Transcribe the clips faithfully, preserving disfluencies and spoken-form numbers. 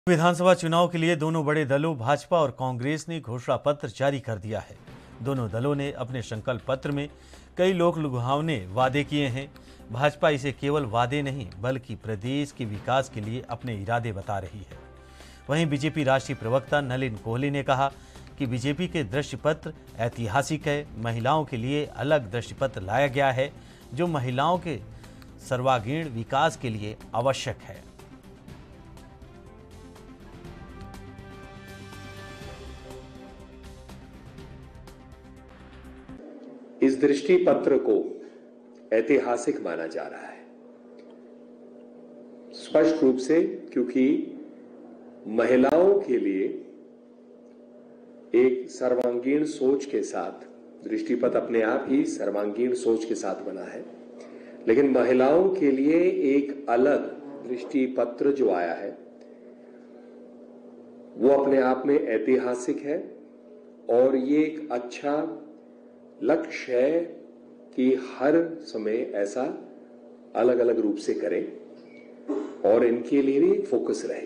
विधानसभा चुनाव के लिए दोनों बड़े दलों भाजपा और कांग्रेस ने घोषणा पत्र जारी कर दिया है। दोनों दलों ने अपने संकल्प पत्र में कई लोक लुभावने वादे किए हैं। भाजपा इसे केवल वादे नहीं बल्कि प्रदेश के विकास के लिए अपने इरादे बता रही है। वहीं बीजेपी राष्ट्रीय प्रवक्ता नलिन कोहली ने कहा कि बीजेपी के दृष्टिपत्र ऐतिहासिक है। महिलाओं के लिए अलग दृष्टिपत्र लाया गया है जो महिलाओं के सर्वांगीण विकास के लिए आवश्यक है। इस दृष्टि पत्र को ऐतिहासिक माना जा रहा है, स्पष्ट रूप से, क्योंकि महिलाओं के लिए एक सर्वांगीण सोच के साथ, दृष्टिपत्र अपने आप ही सर्वांगीण सोच के साथ बना है, लेकिन महिलाओं के लिए एक अलग दृष्टिपत्र जो आया है वो अपने आप में ऐतिहासिक है और ये एक अच्छा लक्ष्य है कि हर समय ऐसा अलग अलग रूप से करें और इनके लिए भी फोकस रहे।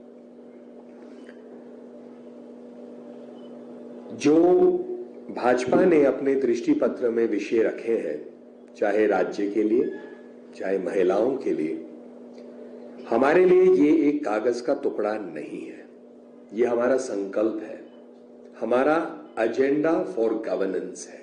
जो भाजपा ने अपने दृष्टिपत्र में विषय रखे हैं, चाहे राज्य के लिए चाहे महिलाओं के लिए, हमारे लिए ये एक कागज का टुकड़ा नहीं है, ये हमारा संकल्प है, हमारा एजेंडा फॉर गवर्नेंस है।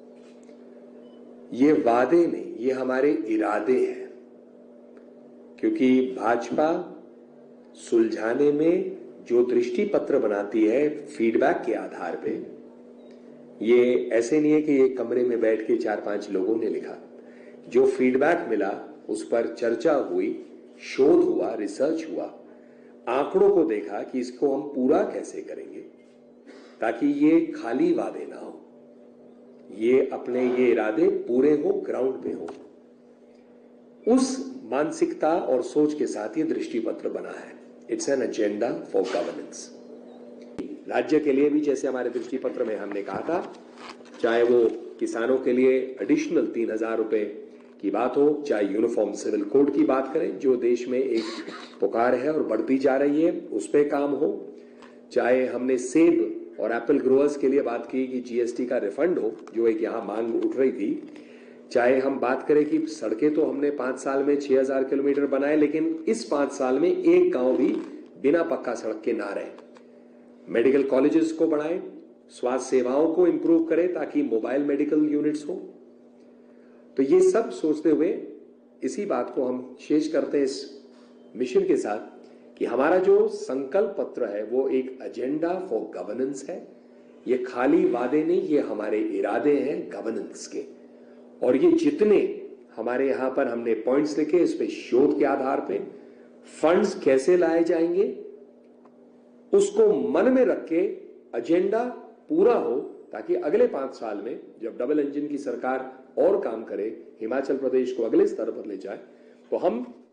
ये वादे नहीं, ये हमारे इरादे हैं, क्योंकि भाजपा सुलझाने में जो दृष्टि पत्र बनाती है फीडबैक के आधार पे, ये ऐसे नहीं है कि एक कमरे में बैठ के चार पांच लोगों ने लिखा। जो फीडबैक मिला उस पर चर्चा हुई, शोध हुआ, रिसर्च हुआ, आंकड़ों को देखा कि इसको हम पूरा कैसे करेंगे ताकि ये खाली वादे ना हो, ये अपने ये इरादे पूरे हो, ग्राउंड पे हो। उस मानसिकता और सोच के साथ ये दृष्टिपत्र बना है। It's an agenda for governance. राज्य के लिए भी जैसे हमारे दृष्टिपत्र में हमने कहा था, चाहे वो किसानों के लिए एडिशनल तीन हजार रुपए की बात हो, चाहे यूनिफॉर्म सिविल कोड की बात करें जो देश में एक पुकार है और बढ़ती जा रही है, उस पर काम हो, चाहे हमने सेब और एप्पल ग्रोअर्स के लिए बात की कि जीएसटी का रिफंड हो जो एक यहां मांग उठ रही थी, चाहे हम बात करें कि सड़कें तो हमने पांच साल में छह हजार किलोमीटर बनाए, लेकिन इस पांच साल में एक गांव भी बिना पक्का सड़क के ना रहे, मेडिकल कॉलेजेस को बढ़ाएं, स्वास्थ्य सेवाओं को इंप्रूव करें ताकि मोबाइल मेडिकल यूनिट्स हो। तो ये सब सोचते हुए इसी बात को हम शेष करते हैं इस मिशन के साथ कि हमारा जो संकल्प पत्र है वो एक एजेंडा फॉर गवर्नेंस है। ये खाली वादे नहीं, ये हमारे इरादे हैं गवर्नेंस के, और ये जितने हमारे यहां पर हमने पॉइंट्स लिखे, इस पे शोध के आधार पे फंड्स कैसे लाए जाएंगे उसको मन में रख के एजेंडा पूरा हो, ताकि अगले पांच साल में जब डबल इंजन की सरकार और काम करे, हिमाचल प्रदेश को अगले स्तर पर ले जाए, तो हम